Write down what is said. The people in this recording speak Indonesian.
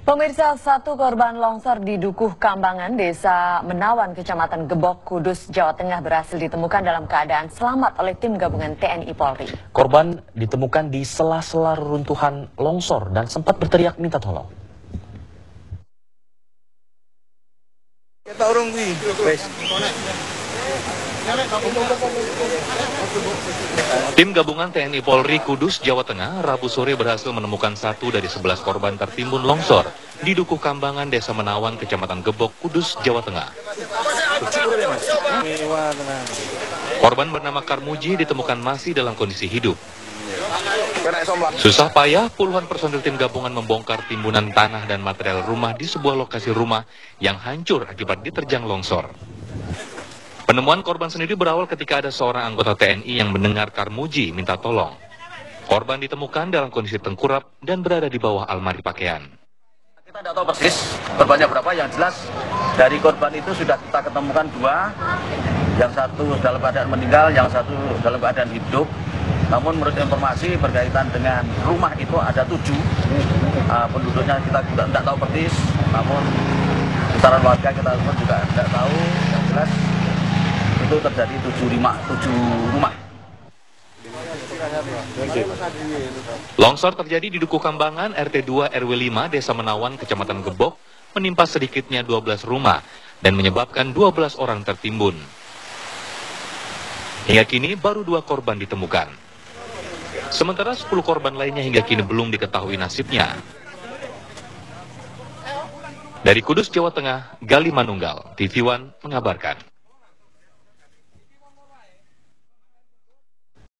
Pemirsa, satu korban longsor di Dukuh Kambangan, Desa Menawan, Kecamatan Gebok, Kudus, Jawa Tengah berhasil ditemukan dalam keadaan selamat oleh tim gabungan TNI Polri. Korban ditemukan di sela-sela reruntuhan longsor dan sempat berteriak minta tolong. Tim gabungan TNI Polri Kudus, Jawa Tengah, Rabu sore berhasil menemukan 1 dari 11 korban tertimbun longsor di Dukuh Kambangan, Desa Menawan, Kecamatan Gebok, Kudus, Jawa Tengah. Korban bernama Karmuji ditemukan masih dalam kondisi hidup. Susah payah, puluhan personil tim gabungan membongkar timbunan tanah dan material rumah di sebuah lokasi rumah yang hancur akibat diterjang longsor. Penemuan korban sendiri berawal ketika ada seorang anggota TNI yang mendengar Karmuji minta tolong. Korban ditemukan dalam kondisi tengkurap dan berada di bawah almari pakaian. Kita tidak tahu persis korbannya berapa, yang jelas dari korban itu sudah kita ketemukan 2, yang satu dalam keadaan meninggal, yang satu dalam keadaan hidup. Namun menurut informasi berkaitan dengan rumah itu ada 7, penduduknya kita juga tidak tahu persis, namun besaran warga kita pun juga tidak tahu, yang jelas itu terjadi 7 rumah. Longsor terjadi di Dukuh Kambangan, RT 2 RW 5, Desa Menawan, Kecamatan Gebok, menimpa sedikitnya 12 rumah dan menyebabkan 12 orang tertimbun. Hingga kini baru 2 korban ditemukan. Sementara 10 korban lainnya hingga kini belum diketahui nasibnya. Dari Kudus, Jawa Tengah, Gali Manunggal, TV One mengabarkan.